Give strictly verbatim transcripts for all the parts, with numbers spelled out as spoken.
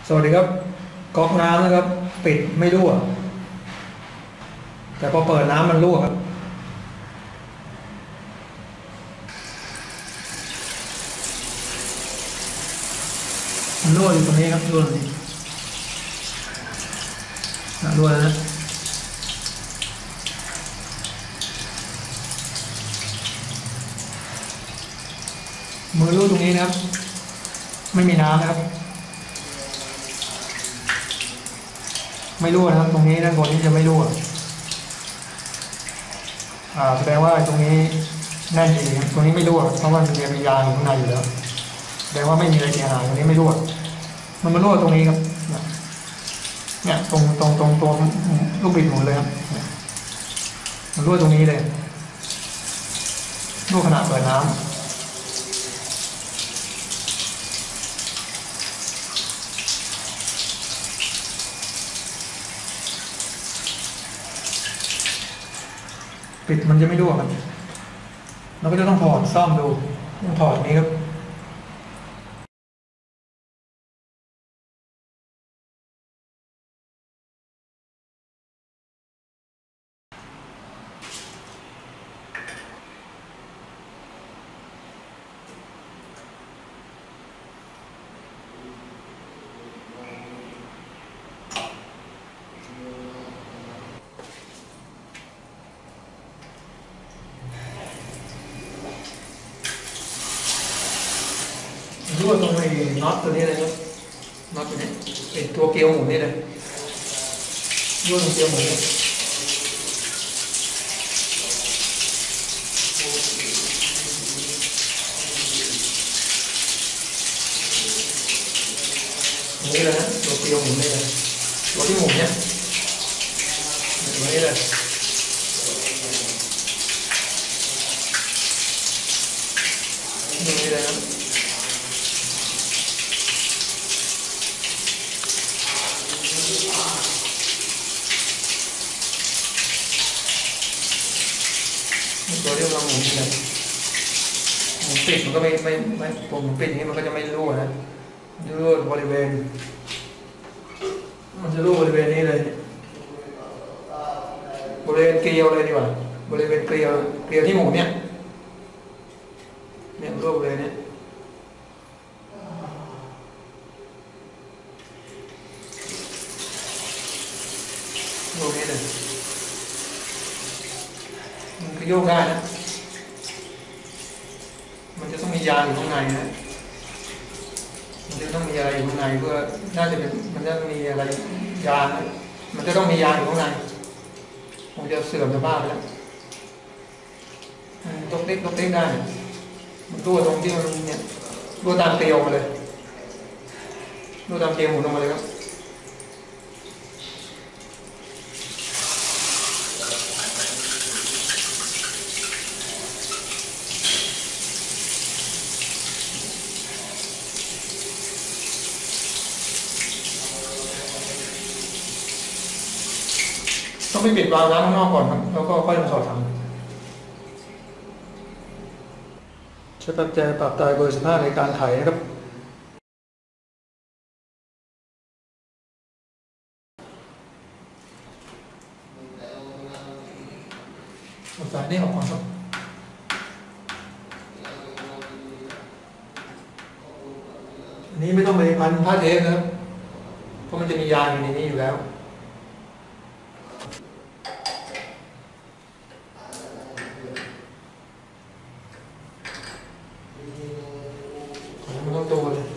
สวัสดีครับก๊อกน้ำนะครับปิดไม่รั่วแต่พอเปิดน้ำมันรั่วครับมันรั่วอยู่ตรงนี้ครับรั่วตรงนี้รั่วแล้วนะมือรั่วตรงนี้นะครับไม่มีน้ำนะครับไม่รั่วนะครับตรงนี้ด้านบนนี้จะไม่รั่วอ่าแสดงว่าตรงนี้แน่นดีครับตรงนี้ไม่รั่วเพราะว่ามันจะมียางอยู่ข้างในอยู่แล้วแสดงว่าไม่มีอะไรเสียหายตรงนี้ไม่รั่วมันมารั่วตรงนี้ครับเนี่ยตรงตรงตรงตัวลูกบิดหมุนเลยครับมันรั่วตรงนี้เลยรั่วขณะเปิดน้ำปิดมันจะไม่รั่วครับเราก็จะต้องถอดซ่อมดูต้องถอดนี้ครับรั่วตรงไอ้น็อตตัวนี้เลยครับน็อตตัวนี้เป็นตัวเกลียวหมุนนี่เลยรั่วตรงเกลียวหมุนนี่นี่เลยนะตัวเกลียวหมุนนี่เลยตัวที่หมุนเนี่ยตัวนี้เลยนี่เลยนะตัวที่เราหมุนเนี่ยหมุนปิดมันก็ไม่ไม่ไม่ผมหมุนปิดอย่างนี้มันก็จะไม่รั่วนะรั่วบริเวณมันจะรั่วบริเวณนี้เลยบริเวณเกลียวเลยดีกว่าบริเวณเกลียวเกลียวที่หมุนเนี่ยเนี่ยรั่วบริเวณนี้รั่วนี้เลยมันก็โยกได้นะมันจะต้องมียางอยู่ข้างในนะมันจะต้องมีอะไรอยู่ข้างในเพื่อน่าจะเป็นมันจะมีอะไรยางมันจะต้องมียางอยู่ข้างในผมจะเสื่อมจะบ้าไปแล้วตกเล็กตกเล็กได้มันรั่วตรงที่มันเนี่ยรั่วตามเกลียวมาเลยรั่วตามเกลียวหมุนลงมาเลยครับต้องไปปิดวาล์วน้ำข้างนอกก่อนครับแล้วก็ค่อยมาสอดถังใช้ปัจจัยปรับตายเบอร์สิบห้าในการไถนะครับเอาสายนี้ออกก่อนครับอันนี้ไม่ต้องไปพันผ้าเทปนะครับเพราะมันจะมียางอยู่ในนี้อยู่แล้วมันต้องตัวเลย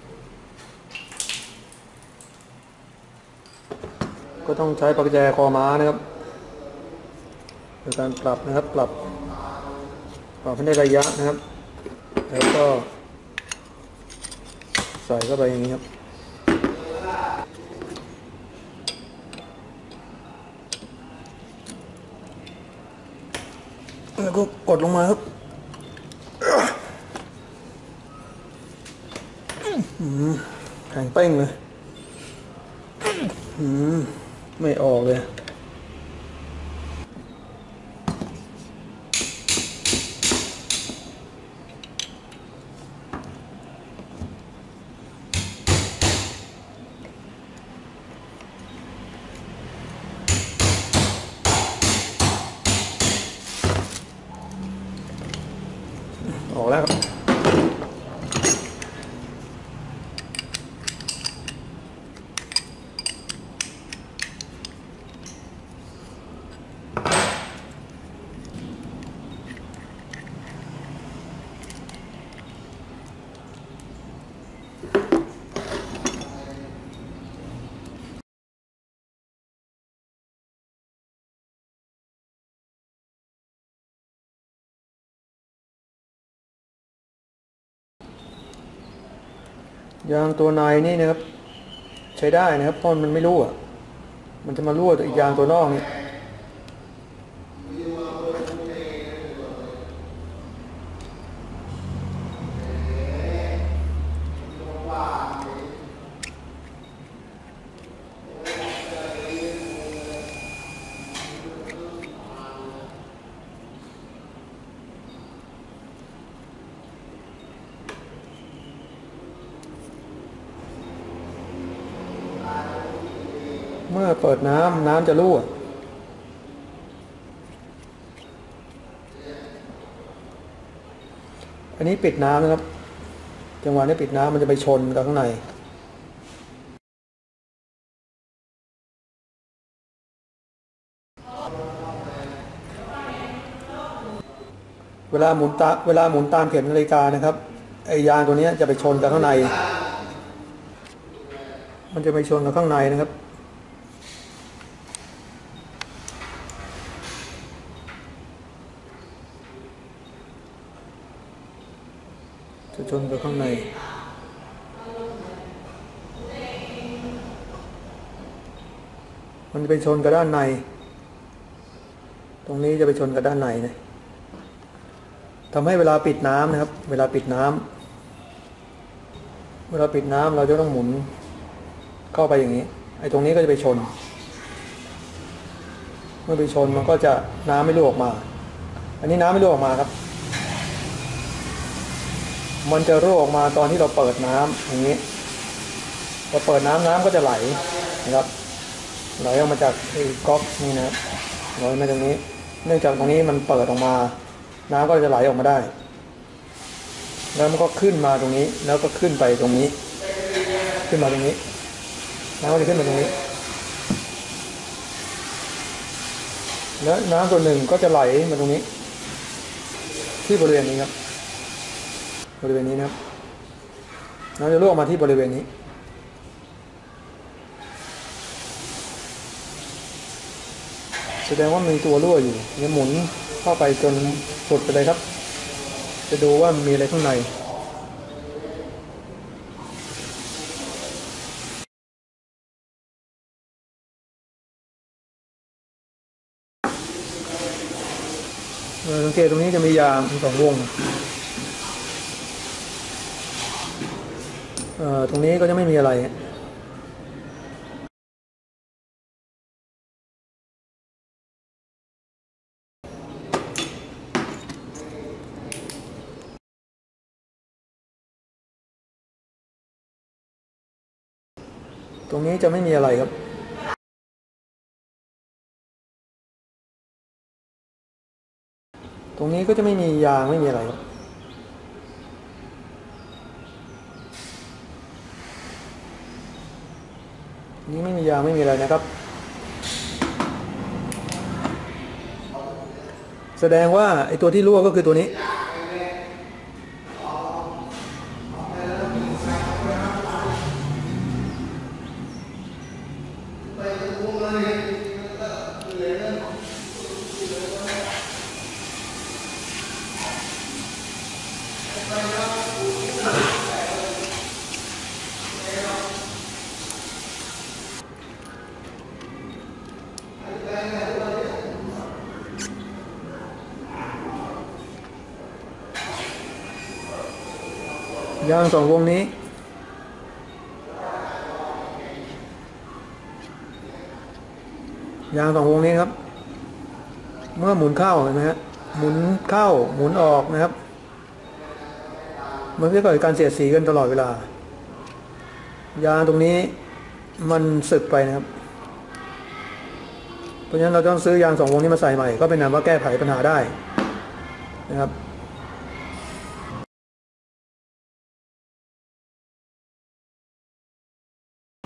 ก็ต้องใช้ปัจจัยคอม้านะครับในการปรับนะครับปรับปรับให้ได้ระยะนะครับแล้วก็ใส่เข้าไปอย่างนี้ครับแล้วก็กดลงมาครับแข็งเป้งเลยไม่ออกเลยอกแล้วยางตัวในนี่นะครับใช้ได้นะครับเพราะมันไม่รั่วมันจะมารั่วตัวอีกยางตัวนอกนี่เมื่อเปิดน้ำน้ำจะรั่วอันนี้ปิดน้ำนะครับจังหวะนี้ปิดน้ำมันจะไปชนกับข้างในเวลาหมุนตาเวลาหมุนตามเข็มนาฬิกานะครับไอ้ยางตัวนี้จะไปชนกับข้างในมันจะไปชนกับข้างในนะครับจะชนกับข้างในมันจะไปชนกับด้านในตรงนี้จะไปชนกับด้านในนะทำให้เวลาปิดน้ำนะครับเวลาปิดน้ำเวลาปิดน้ำเราจะต้องหมุนเข้าไปอย่างนี้ไอ้ตรงนี้ก็จะไปชนเมื่อไปชนมันก็จะน้ำไม่รั่วออกมาอันนี้น้ำไม่รั่วออกมาครับมันจะรั่วออกมาตอนที่เราเปิดน้ำอย่างนี้พอเปิดน้ำน้ำก็จะไหลนะครับไหลออกมาจากไอ้ก๊อกนี่นะไหลมาตรงนี้เนื่องจากตรงนี้มันเปิดออกมาน้ำก็จะไหลออกมาได้แล้วมันก็ขึ้นมาตรงนี้แล้วก็ขึ้นไปตรงนี้ขึ้นมาตรงนี้น้ำก็จะขึ้นมาตรงนี้แล้วน้ำตัวหนึ่งก็จะไหลมาตรงนี้ที่บริเวณนี้ครับบริเวณนี้นะครับน้ำจะรั่วออกมาที่บริเวณนี้แสดงว่ามีตัวรั่วอยู่เนี่ยหมุนเข้าไปจนสุดไปเลยครับจะดูว่ามีอะไรข้างในสังเกตตรงนี้จะมียางสองวงตรงนี้ก็จะไม่มีอะไรตรงนี้จะไม่มีอะไรครับตรงนี้ก็จะไม่มียางไม่มีอะไรครับนี่ไม่มียางไม่มีอะไรนะครับแสดงว่าไอ้ตัวที่รั่วก็คือตัวนี้ยางสองวงนี้ยางสองวงนี้ครับเมื่อหมุนเข้าเห็นไหมฮะหมุนเข้าหมุนออกนะครับมันจะเกิดการเสียดสีกันตลอดเวลายางตรงนี้มันสึกไปนะครับเพราะฉะนั้นเราต้องซื้อยางสองวงนี้มาใส่ใหม่ก็เป็นนั้นว่าแก้ไขปัญหาได้นะครับ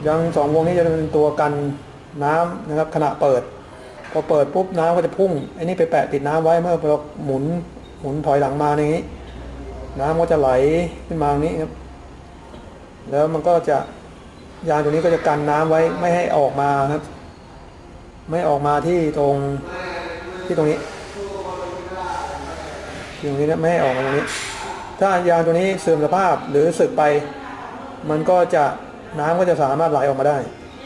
ยางสองวงนี้จะเป็นตัวกันน้ำนะครับขณะเปิดพอเปิดปุ๊บน้ำก็จะพุ่งไอ้นี่ไปแปะติดน้ำไว้เมื่อเราหมุนหมุนถอยหลังมาอย่างนี้น้ำก็จะไหลขึ้นมาอย่างนี้ครับแล้วมันก็จะยางตัวนี้ก็จะกันน้ำไว้ไม่ให้ออกมาครับไม่ออกมาที่ตรงที่ตรงนี้ที่ตรงนี้นะไม่ให้ออกมาตรงนี้ถ้ายางตัวนี้เสื่อมสภาพหรือสึกไปมันก็จะน้ำก็จะสามารถไหลออกมาได้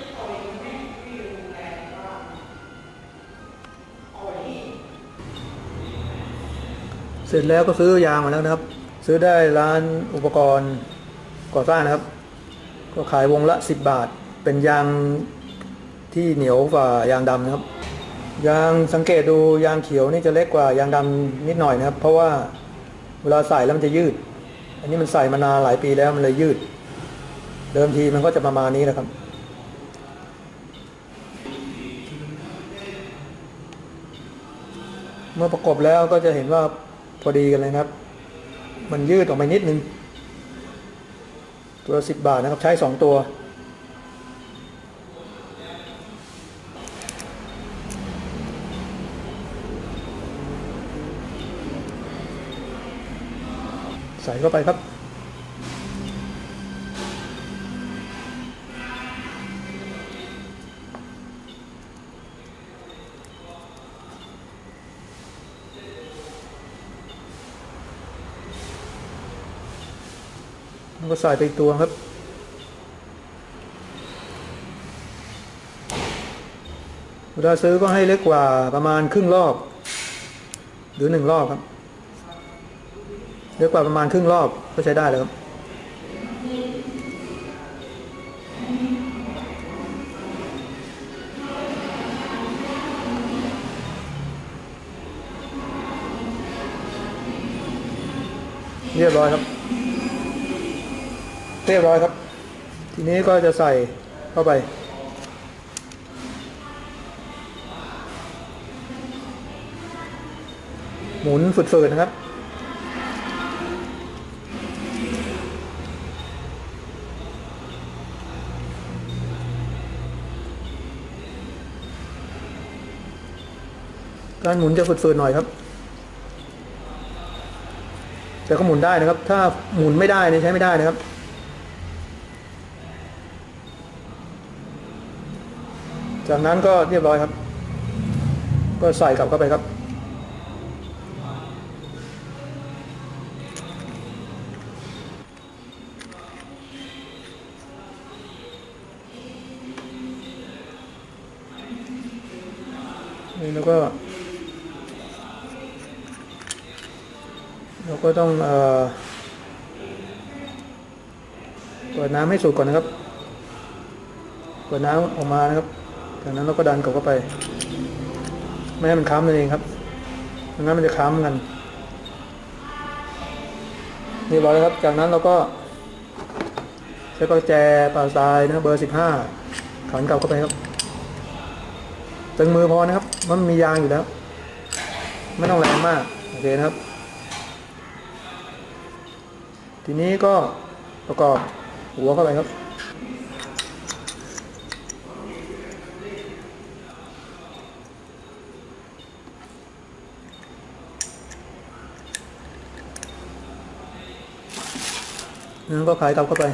เสร็จแล้วก็ซื้อยางมาแล้วนะครับซื้อได้ร้านอุปกรณ์ก่อสร้างนะครับก็ขายวงละสิบบาทเป็นยางที่เหนียวกว่ายางดำนะครับยางสังเกตดูยางเขียวนี่จะเล็กกว่ายางดำนิดหน่อยนะครับเพราะว่าเวลาใส่แล้วมันจะยืดอันนี้มันใส่มานานหลายปีแล้วมันเลยยืดเดิมทีมันก็จะประมาณนี้นะครับ เมื่อประกบแล้วก็จะเห็นว่าพอดีกันเลยครับมันยืดออกไปนิดนึงตัวสิบบาทนะครับใช้สองตัวใส่เข้าไปครับแล้วก็ใส่ไปอีกตัวครับเวลาซื้อก็ให้เล็กกว่าประมาณครึ่งรอบหรือหนึ่งรอบครับเล็กกว่าประมาณครึ่งรอบก็ใช้ได้แล้วครับเรียบร้อยครับเรียบร้อยครับทีนี้ก็จะใส่เข้าไปหมุนฝืดๆนะครับการหมุนจะฝืดๆหน่อยครับแต่ก็หมุนได้นะครับถ้าหมุนไม่ได้นี่ใช้ไม่ได้นะครับจากนั้นก็เรียบร้อยครับก็ใส่กลับเข้าไปครับนี่แล้วก็เราก็ต้องเอ่อเปิดน้ำให้สุกก่อนนะครับเปิดน้ำออกมานะครับจากนั้นเราก็ดันกลับเข้าไปไม่ให้มันค้ำนั่นเองครับไม่งั้นมันจะค้ำกันเรียบร้อยแล้วครับจากนั้นเราก็ใช้ประแจปลาทรายนะเบอร์สิบห้าขันกลับเข้าไปครับตึงมือพอนะครับมันมียางอยู่แล้วไม่ต้องแรงมากโอเคนะครับทีนี้ก็ประกอบหัวเข้าไปครับแล้วก็ขายกลับเข้าไป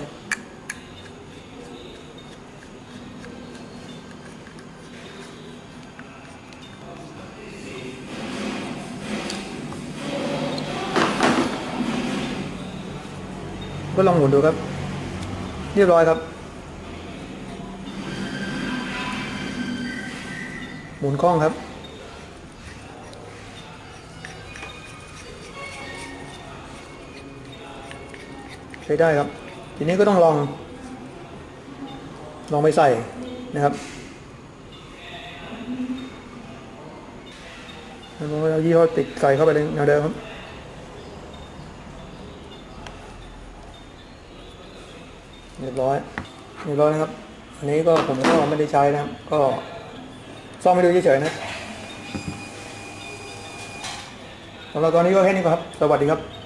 ก็ลองหมุนดูครับเรียบร้อยครับหมุนคล่องครับใช้ได้ครับทีนี้ก็ต้องลองลองไปใส่นะครับแล้วก็เอายี่ห้อติดใส่เข้าไปเลยแนวเดิมครับเรียบร้อยเรียบร้อยนะครับอันนี้ก็ผมก็ไม่ได้ใช้นะครับก็ซ่อมให้ดูเฉยๆนะสำหรับตอนนี้ก็แค่นี้ครับสวัสดีครับ